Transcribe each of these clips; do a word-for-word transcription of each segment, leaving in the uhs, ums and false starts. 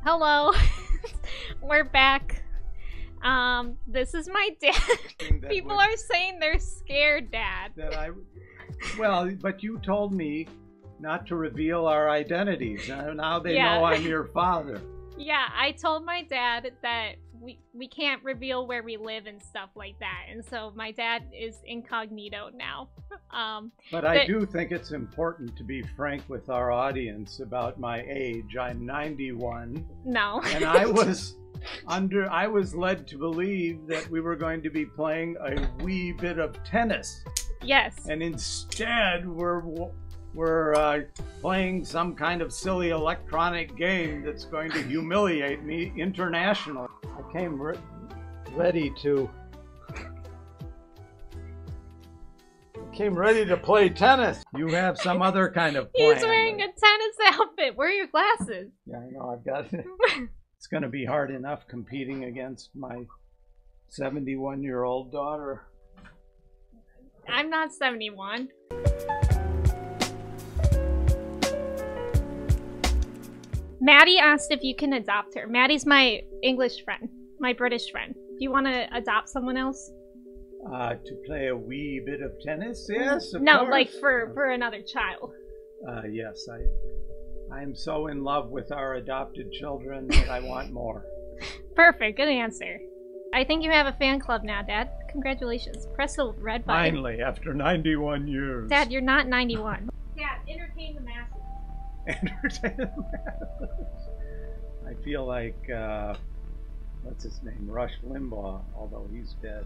Hello. We're back. Um, this is my dad. People would, are saying they're scared, Dad. That I, well, but you told me not to reveal our identities. and Now they Yeah. know I'm your father. Yeah, I told my dad that we we can't reveal where we live and stuff like that, and so my dad is incognito now. Um, But I do think it's important to be frank with our audience about my age. I'm ninety-one. No. And I was under. I was led to believe that we were going to be playing a wee bit of tennis. Yes. And instead, we're we're uh, playing some kind of silly electronic game that's going to humiliate me internationally. I came re ready to. Came ready to play tennis. You have some other kind of plan. He's wearing a tennis outfit. Where are your glasses? Yeah, I know. I've got it. It's going to be hard enough competing against my seventy-one-year-old daughter. I'm not seventy-one. Maddie asked if you can adopt her. Maddie's my English friend, my British friend. Do you want to adopt someone else? Uh, to play a wee bit of tennis? Yes, of no, course. like for, for another child. Uh, yes, I, I'm so in love with our adopted children that I want more. Perfect, good answer. I think you have a fan club now, Dad. Congratulations. Press the red button. Finally, after ninety-one years. Dad, you're not ninety-one. Dad, entertain the masses. Entertain the masses. I feel like, uh, what's his name? Rush Limbaugh, although he's dead.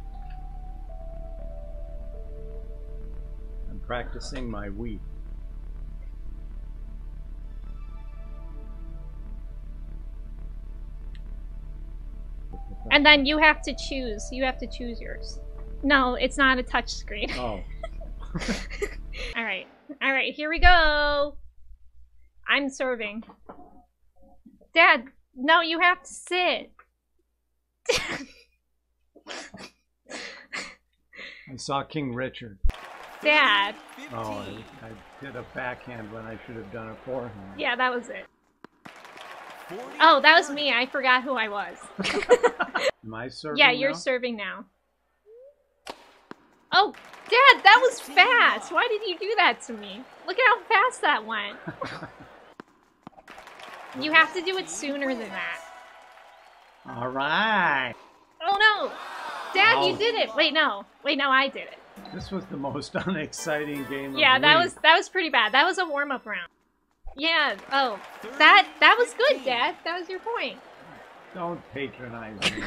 I'm practicing my Wii. And then you have to choose. You have to choose yours. No, it's not a touch screen. Oh. Alright. Alright, here we go. I'm serving. Dad, no, you have to sit. I saw King Richard. Dad. Oh, I, I did a backhand when I should have done a forehand. Yeah, that was it. Oh, that was me. I forgot who I was. Am I serving Yeah, you're now? serving now. Oh, Dad, that was fast. Why did you do that to me? Look at how fast that went. You have to do it sooner than that. All right. Oh no! Dad, Oh. you did it! Wait, no. Wait, no, I did it. This was the most unexciting game of Yeah, the that week. was that was pretty bad. That was a warm-up round. Yeah, oh. That that was good, Dad. That was your point. Don't patronize me.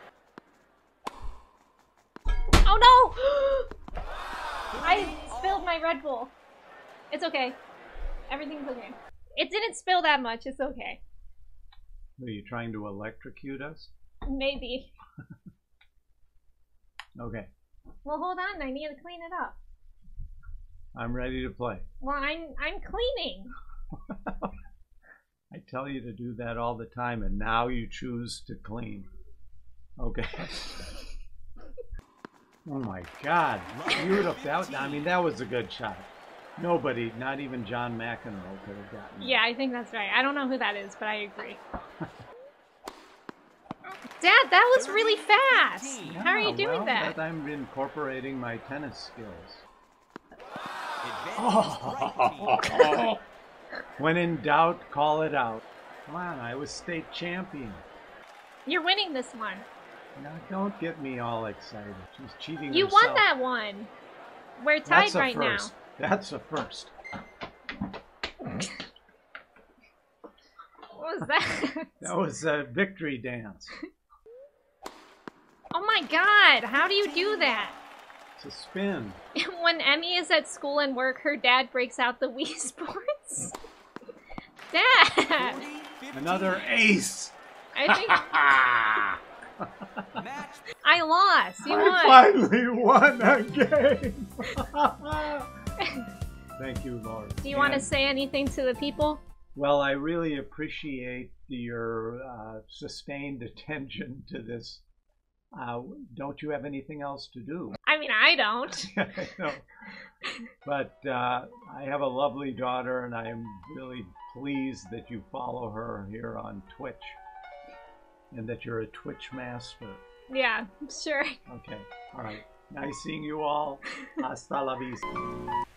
Oh no! I spilled my Red Bull. It's okay. Everything's okay. It didn't spill that much. It's okay. Are you trying to electrocute us? Maybe. Okay. Well, hold on. I need to clean it up. I'm ready to play. Well, I'm I'm cleaning. I tell you to do that all the time, and now you choose to clean. Okay. Oh my God! Beautiful. That, I mean, that was a good shot. Nobody, not even John McEnroe, could have gotten it. Yeah, I think that's right. I don't know who that is, but I agree. Dad, that was really fast. Yeah, How are you doing well, that? I'm incorporating my tennis skills. When in doubt, call it out. Come on, I was state champion. You're winning this one. Now, don't get me all excited. She's cheating You herself. won that one. We're tied That's a right first. That's a first. What was that? That was a victory dance. Oh my God, how do you do that? It's a spin. When Emmy is at school and work, her dad breaks out the Wii Sports. Dad! Another ace. I think I lost. You won. I finally won a game. Thank you, Lord. Do you want to And- say anything to the people? Well, I really appreciate your uh, sustained attention to this Uh, don't you have anything else to do? I mean, I don't. No. But uh, I have a lovely daughter, and I am really pleased that you follow her here on Twitch, and that you're a Twitch master. Yeah, sure. Okay, all right. Nice seeing you all. Hasta la vista.